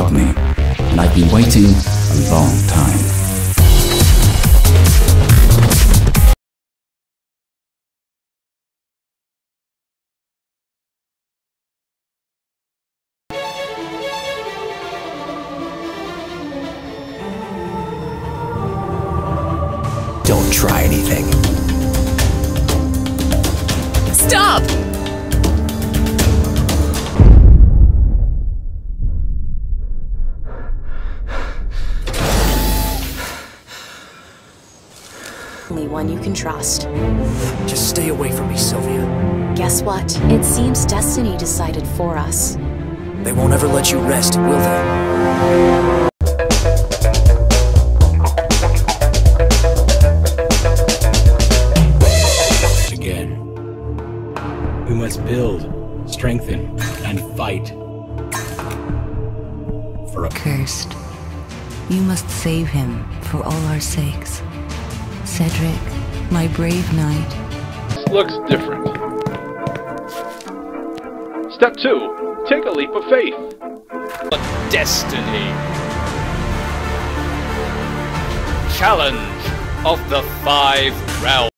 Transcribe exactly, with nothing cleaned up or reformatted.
called me, and I've been waiting a long time. Don't try anything. Stop! Only one you can trust. Just stay away from me, Sylvia. Guess what? It seems destiny decided for us. They won't ever let you rest, will they? We must build, strengthen, and fight. For a Cursed. You must save him for all our sakes. Cedric, my brave knight. This looks different. Step two. Take a leap of faith. Destiny. Challenge of the Five Realms.